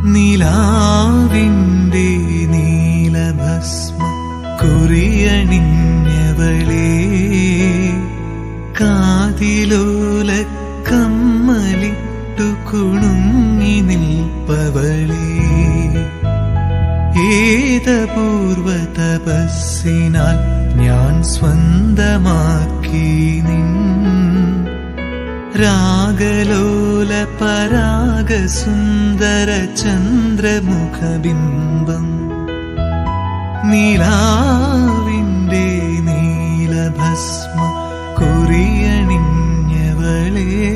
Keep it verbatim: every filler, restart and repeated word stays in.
നിലാവിൻ്റെ നീലഭസ്മ കുറിയണിഞ്ഞവളേ, കാതിലോല കമ്മലിട്ടു കുണുങ്ങി നിൽപ്പവളേ, ഏതപൂർവ തപസ്സിനാൽ ഞാൻ സ്വന്തമാക്കി നിൻ രാഗലോല പരാഗസുന്ദര ചന്ദ്രമുഖബിംബം. നിലാവിൻ്റെ നീലഭസ്മ കുറിയണിഞ്ഞവളേ,